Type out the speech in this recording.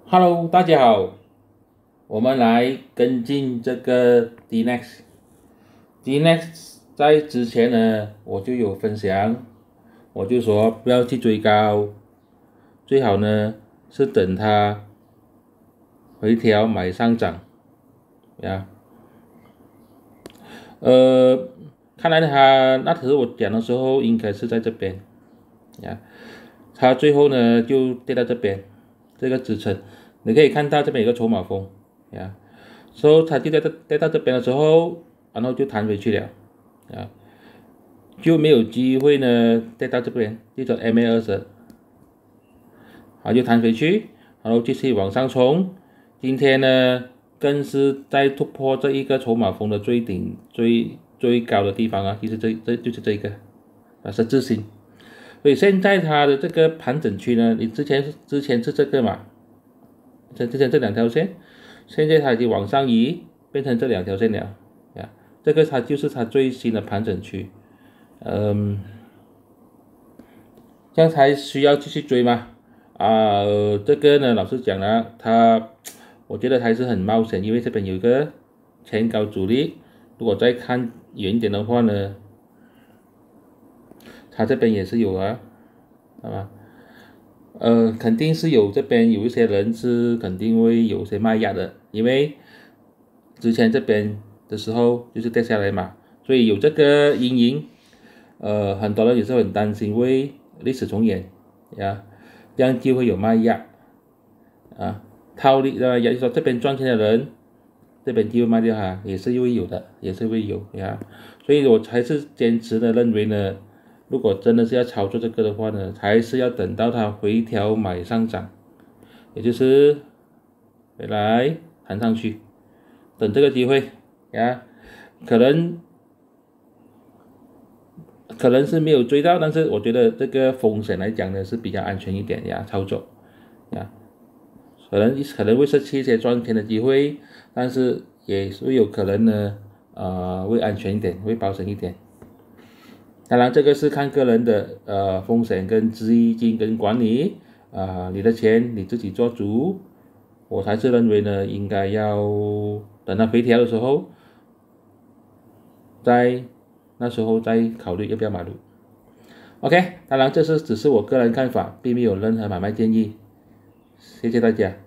Hello，大家好，我们来跟进这个 DNEX。DNEX 在之前呢，我就有分享，我就说不要去追高，最好呢是等它回调买上涨呀。呃，看来它那时我讲的时候应该是在这边呀，它最后呢就跌到这边这个支撑，你可以看到这边有个筹码峰呀。所以它就跌到这边的时候，然后就弹回去了，啊，就没有机会呢跌到这边，这种 MA20，就弹回去，然后继续往上冲。今天呢，更是在突破这一个筹码峰的最顶最高的地方啊，其实这就是这个是自信。所以现在它的这个盘整区呢，你之前是这个嘛，之前这两条线，现在它已经往上移，变成这两条线了呀。这个它就是它最新的盘整区，嗯，这样才需要继续追吗？这个呢，老实讲呢，我觉得还是很冒险，因为这边有一个前高阻力，如果再看远一点的话呢，它这边也是有啊，好吧？肯定是有这边有一些人是肯定会有些卖压的，因为之前这边的时候就是跌下来嘛，所以有这个阴影，很多人也是很担心会历史重演呀，这样就会有卖压啊，套利也就是说这边赚钱的人，这边就会卖掉哈，也是会有的，也是会有呀，所以我还是坚持的认为呢，如果真的是要操作这个的话呢，还是要等到它回调买上涨，也就是回来弹上去，等这个机会呀，可能可能是没有追到，但是我觉得这个风险来讲呢是比较安全一点呀，操作呀，可能会失去一些赚钱的机会，但是也是有可能呢，会安全一点，会保险一点。当然，这个是看个人的风险跟资金跟管理你的钱你自己做主。我还是认为呢，应该要等它回调的时候，在那时候再考虑要不要买入。OK，当然这只是我个人看法，并没有任何买卖建议。谢谢大家。